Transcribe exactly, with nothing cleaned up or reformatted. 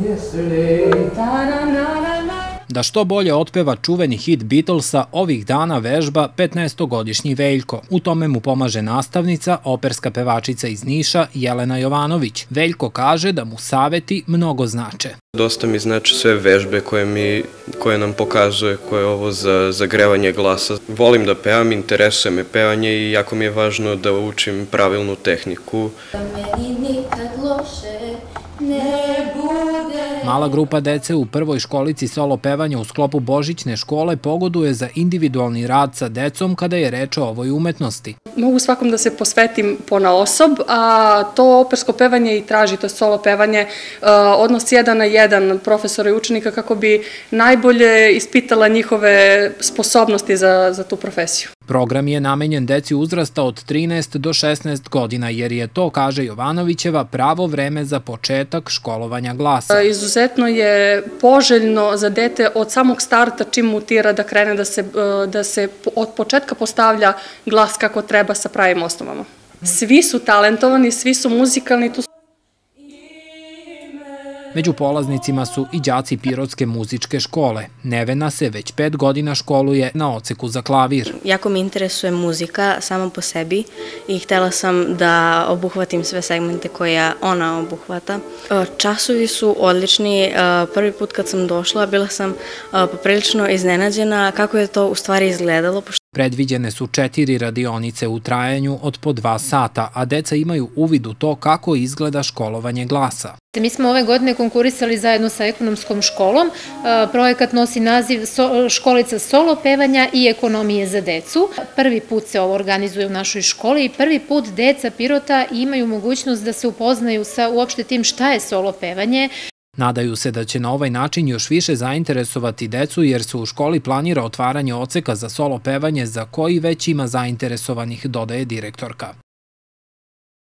Da što bolje otpeva čuveni hit Beatlesa, ovih dana vežba petnaestogodišnji Veljko. U tome mu pomaže nastavnica, operska pevačica iz Niša Jelena Jovanović. Veljko kaže da mu saveti mnogo znače. Dosta mi znači sve vežbe koje, mi, koje nam pokazuje, koje je ovo za zagrevanje glasa. Volim da pevam, interesuje me pevanje i jako mi je važno da učim pravilnu tehniku. Mala grupa dece u prvoj školici solo pevanja u sklopu Božićne škole pogoduje za individualni rad sa decom kada je reč o ovoj umetnosti. Mogu svakom da se posvetim ponaosob, a to opersko pevanje i traži, to solo pevanje, odnos jedan na jedan profesora i učenika kako bi najbolje ispitala njihove sposobnosti za, za tu profesiju. Program je namenjen deci uzrasta od trinaest do šesnaest godina, jer je to, kaže Jovanovićeva, pravo vreme za početak školovanja glasa. Izuzetno je poželjno za dete od samog starta čim mutira da krene da se, da se od početka postavlja glas kako treba sa pravim osnovama. Svi su talentovani, svi su muzikalni, tu su... Među polaznicima su i đaci Pirotske muzičke škole. Nevena se već pet godina školuje na odseku za klavir. Jako mi interesuje muzika sama po sebi i htela sam da obuhvatim sve segmente koje ona obuhvata. Časovi su odlični. Prvi put kad sam došla bila sam poprilično iznenađena kako je to u stvari izgledalo. Predviđene su četiri radionice u trajanju od po dva sata, a deca imaju uvid u to kako izgleda školovanje glasa. Mi smo ove godine konkurisali zajedno sa ekonomskom školom. Projekat nosi naziv Školica solo pevanja i ekonomije za decu. Prvi put se ovo organizuje u našoj školi i prvi put deca Pirota imaju mogućnost da se upoznaju sa uopšte tim šta je solo pevanje. Nadaju se da će na ovaj način još više zainteresovati decu, jer se u školi planira otvaranje odseka za solo pevanje za koji već ima zainteresovanih, dodaje direktorka.